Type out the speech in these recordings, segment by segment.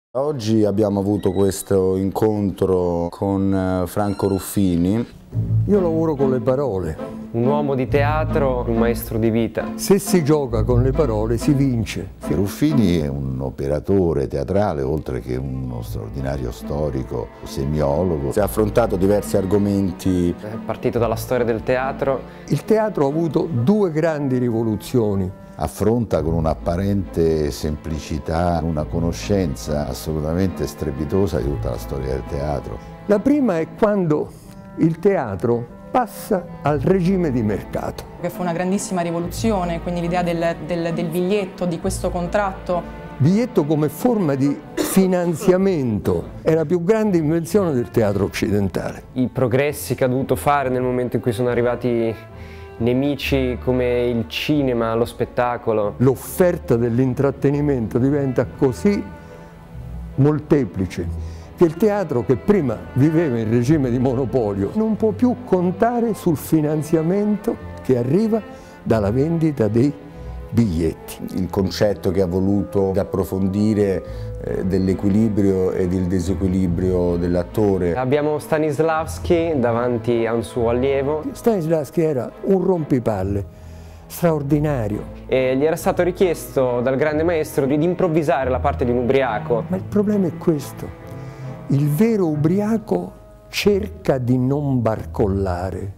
Oggi abbiamo avuto questo incontro con Franco Ruffini. Io lavoro con le parole. Un uomo di teatro, un maestro di vita. Se si gioca con le parole si vince. Ruffini è un operatore teatrale, oltre che uno straordinario storico, semiologo. Si è affrontato diversi argomenti. È partito dalla storia del teatro. Il teatro ha avuto due grandi rivoluzioni. Affronta con un'apparente semplicità una conoscenza assolutamente strepitosa di tutta la storia del teatro. La prima è quando il teatro passa al regime di mercato. Che fu una grandissima rivoluzione, quindi l'idea del biglietto, di questo contratto. Biglietto come forma di finanziamento è la più grande invenzione del teatro occidentale. I progressi che ha dovuto fare nel momento in cui sono arrivati nemici come il cinema, lo spettacolo. L'offerta dell'intrattenimento diventa così molteplice che il teatro, che prima viveva in regime di monopolio, non può più contare sul finanziamento che arriva dalla vendita dei biglietti. Il concetto che ha voluto approfondire dell'equilibrio e del disequilibrio dell'attore. Abbiamo Stanislavski davanti a un suo allievo. Stanislavski era un rompipalle straordinario. E gli era stato richiesto dal grande maestro di improvvisare la parte di un ubriaco. Ma il problema è questo: il vero ubriaco cerca di non barcollare,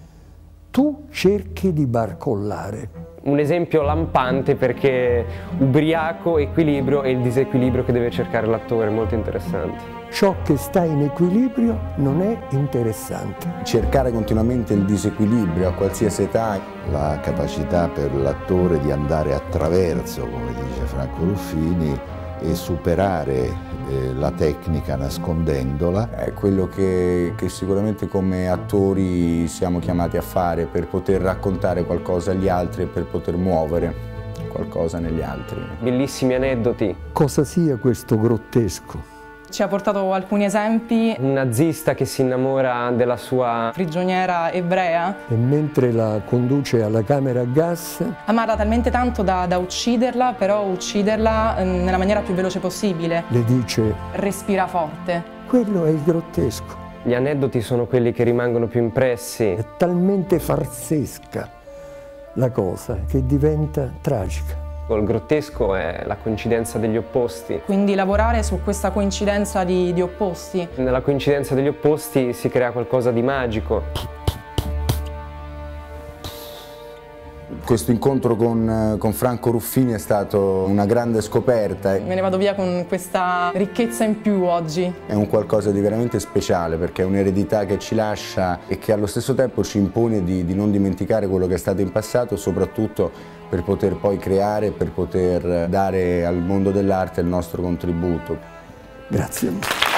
tu cerchi di barcollare. Un esempio lampante, perché ubriaco, equilibrio e il disequilibrio che deve cercare l'attore, molto interessante. Ciò che sta in equilibrio non è interessante. Cercare continuamente il disequilibrio a qualsiasi età. La capacità per l'attore di andare attraverso, come dice Franco Ruffini, e superare la tecnica nascondendola. È quello che sicuramente come attori siamo chiamati a fare per poter raccontare qualcosa agli altri e per poter muovere qualcosa negli altri. Bellissimi aneddoti. Cosa sia questo grottesco? Ci ha portato alcuni esempi. Un nazista che si innamora della sua Prigioniera ebrea. E mentre la conduce alla camera a gas, Amarla talmente tanto da ucciderla, però ucciderla nella maniera più veloce possibile. le dice: Respira forte. quello è il grottesco. Gli aneddoti sono quelli che rimangono più impressi. È talmente farsesca la cosa che diventa tragica. Il grottesco è la coincidenza degli opposti. Quindi lavorare su questa coincidenza di opposti. Nella coincidenza degli opposti si crea qualcosa di magico. Questo incontro con Franco Ruffini è stato una grande scoperta. Me ne vado via con questa ricchezza in più oggi. È un qualcosa di veramente speciale, perché è un'eredità che ci lascia e che allo stesso tempo ci impone di non dimenticare quello che è stato in passato, soprattutto per poter poi creare, per poter dare al mondo dell'arte il nostro contributo. Grazie.